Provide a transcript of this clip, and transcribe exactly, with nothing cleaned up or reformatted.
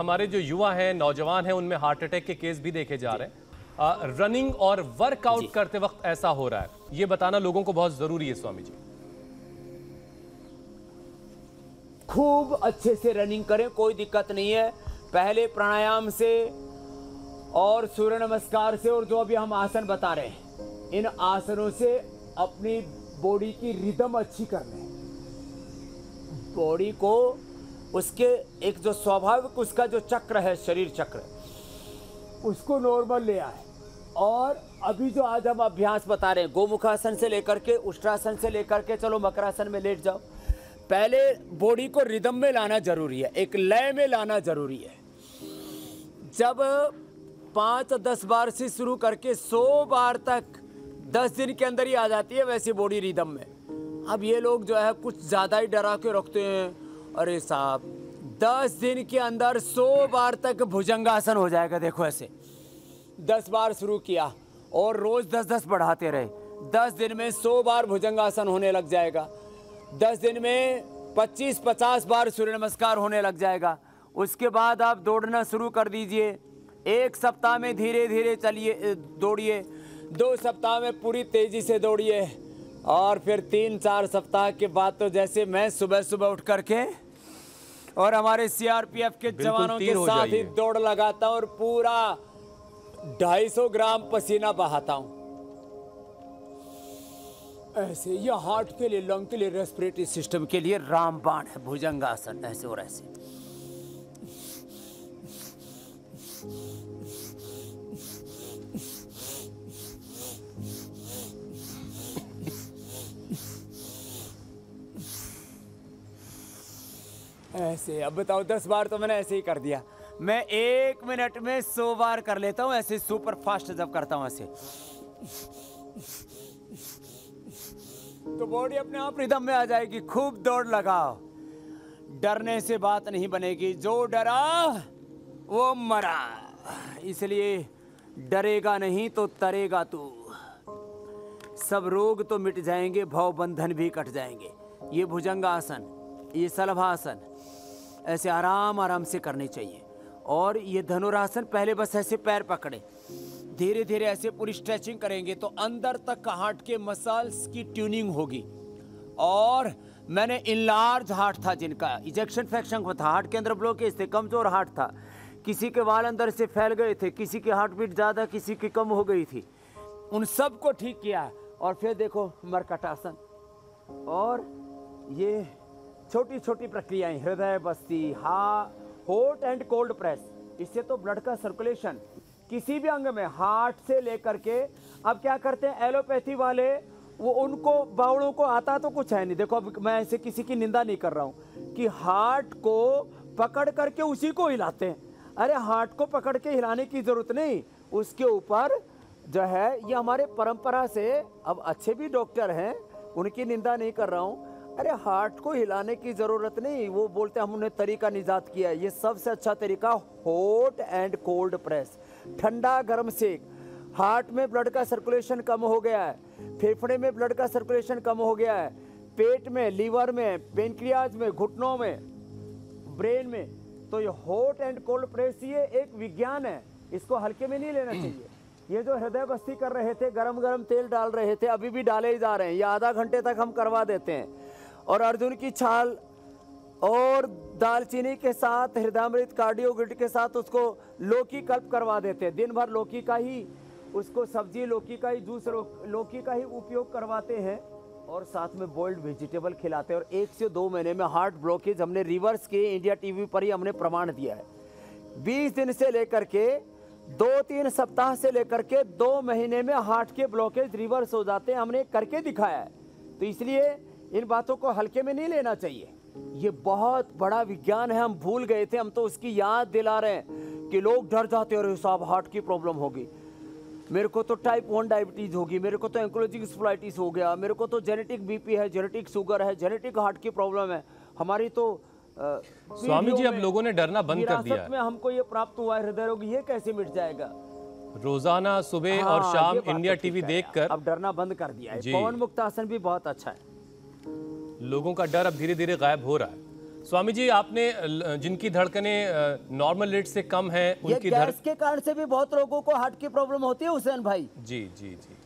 हमारे जो युवा हैं, नौजवान हैं, उनमें हार्ट अटैक के केस भी देखे जा रहे हैं। आ, रनिंग और वर्कआउट करते वक्त ऐसा हो रहा है, ये बताना लोगों को बहुत जरूरी है स्वामी जी। खूब अच्छे से रनिंग करें, कोई दिक्कत नहीं है। पहले प्राणायाम से और सूर्य नमस्कार से और जो अभी हम आसन बता रहे हैं, इन आसनों से अपनी बॉडी की रिदम अच्छी करनी है। बॉडी को उसके एक जो स्वाभाविक उसका जो चक्र है, शरीर चक्र, उसको नॉर्मल ले आए। और अभी जो आज हम अभ्यास बता रहे हैं, गोमुखासन से लेकर के उष्ट्रासन से लेकर के चलो मकरासन में लेट जाओ। पहले बॉडी को रिदम में लाना जरूरी है, एक लय में लाना जरूरी है। जब पाँच दस बार से शुरू करके सौ बार तक दस दिन के अंदर ही आ जाती है वैसी बॉडी रिदम में। अब ये लोग जो है कुछ ज़्यादा ही डरा के रखते हैं। अरे साहब, दस दिन के अंदर सौ बार तक भुजंगासन हो जाएगा। देखो ऐसे दस बार शुरू किया और रोज़ दस दस बढ़ाते रहे, दस दिन में सौ बार भुजंगासन होने लग जाएगा। दस दिन में पच्चीस पचास बार सूर्य नमस्कार होने लग जाएगा। उसके बाद आप दौड़ना शुरू कर दीजिए। एक सप्ताह में धीरे धीरे चलिए, दौड़िए। दो सप्ताह में पूरी तेजी से दौड़िए। और फिर तीन चार सप्ताह के बाद तो जैसे मैं सुबह सुबह उठ करके और हमारे सीआरपीएफ के जवानों के साथ ही दौड़ लगाता हूँ और पूरा ढाई सौ ग्राम पसीना बहाता हूँ। ऐसे ये हार्ट के लिए, लंग के लिए, रेस्पिरेटरी सिस्टम के लिए रामबाण है भुजंगासन। ऐसे और ऐसे ऐसे। अब बताओ, दस बार तो मैंने ऐसे ही कर दिया। मैं एक मिनट में सौ बार कर लेता हूँ ऐसे, सुपर फास्ट जब करता हूँ ऐसे, तो बॉडी अपने आप रिदम में आ जाएगी। खूब दौड़ लगाओ, डरने से बात नहीं बनेगी। जो डरा वो मरा। इसलिए डरेगा नहीं तो तरेगा तू। सब रोग तो मिट जाएंगे, भव बंधन भी कट जाएंगे। ये भुजंगासन, ये शलभासन ऐसे आराम आराम से करनी चाहिए। और ये धनुरासन, पहले बस ऐसे पैर पकड़े, धीरे धीरे ऐसे पूरी स्ट्रेचिंग करेंगे तो अंदर तक हार्ट के मसल्स की ट्यूनिंग होगी। और मैंने इनलार्ज हार्ट था, जिनका इजेक्शन फ्रैक्शन था, हार्ट के अंदर ब्लॉकेज थे, कमजोर हार्ट था, किसी के वाल अंदर से फैल गए थे, किसी की हार्ट बीट ज़्यादा, किसी की कम हो गई थी, उन सब को ठीक किया। और फिर देखो मरकटासन और ये छोटी छोटी प्रक्रियाएं, हृदय बस्ती, हा हॉट एंड कोल्ड प्रेस, इससे तो ब्लड का सर्कुलेशन किसी भी अंग में, हार्ट से लेकर के। अब क्या करते हैं एलोपैथी वाले, वो उनको बावड़ों को आता तो कुछ है नहीं। देखो अब मैं ऐसे किसी की निंदा नहीं कर रहा हूँ कि हार्ट को पकड़ करके उसी को हिलाते हैं। अरे हार्ट को पकड़ के हिलाने की जरूरत नहीं, उसके ऊपर जो है, ये हमारे परंपरा से, अब अच्छे भी डॉक्टर हैं, उनकी निंदा नहीं कर रहा हूँ। अरे हार्ट को हिलाने की जरूरत नहीं, वो बोलते हैं हमने तरीका निजात किया है। ये सबसे अच्छा तरीका हॉट एंड कोल्ड प्रेस, ठंडा गर्म सेक। हार्ट में ब्लड का सर्कुलेशन कम हो गया है, फेफड़े में ब्लड का सर्कुलेशन कम हो गया है, पेट में, लीवर में, पेनक्रियाज में, घुटनों में, ब्रेन में, तो ये हॉट एंड कोल्ड प्रेस ये एक विज्ञान है, इसको हल्के में नहीं लेना चाहिए। ये जो हृदय बस्ती कर रहे थे, गरम गरम तेल डाल रहे थे, अभी भी डाले ही जा रहे हैं, ये आधा घंटे तक हम करवा देते हैं। और अर्जुन की छाल और दालचीनी के साथ, हृदयामृत, कार्डियोगिट के साथ उसको लौकी कल्प करवा देते हैं। दिन भर लौकी का ही, उसको सब्जी लौकी का ही, जूस लौकी का ही उपयोग करवाते हैं और साथ में बॉइल्ड वेजिटेबल खिलाते हैं। और एक से दो महीने में हार्ट ब्लॉकेज हमने रिवर्स किए, इंडिया टीवी पर ही हमने प्रमाण दिया है। बीस दिन से लेकर के दो तीन सप्ताह से लेकर के दो महीने में हार्ट के ब्लॉकेज रिवर्स हो जाते हैं, हमने करके दिखाया है। तो इसलिए इन बातों को हल्के में नहीं लेना चाहिए, ये बहुत बड़ा विज्ञान है। हम भूल गए थे, हम तो उसकी याद दिला रहे हैं कि लोग डर जाते हैं, साहब हार्ट की प्रॉब्लम होगी, मेरे को तो टाइप वन डायबिटीज होगी, मेरे को तो एंकोलॉजिक स्पोलाइटिस हो गया, मेरे को तो जेनेटिक बीपी है, जेनेटिक शुगर है, जेनेटिक हार्ट की प्रॉब्लम है, हमारी तो आ, स्वामी जी अब लोगों ने डरना बंद कर दिया है। में हमको ये प्राप्त हुआ है हृदय रोग, ये कैसे मिट जाएगा? रोजाना सुबह हाँ, और शाम इंडिया टीवी देखकर अब डरना बंद कर दिया है। पवन मुक्तासन भी बहुत अच्छा है। लोगों का डर अब धीरे धीरे गायब हो रहा है। स्वामी जी, आपने ल- जिनकी धड़कनें नॉर्मल रेट से कम है ये उनकी धड़ गैस के कारण से भी बहुत लोगों को हार्ट की प्रॉब्लम होती है हुसैन भाई। जी जी जी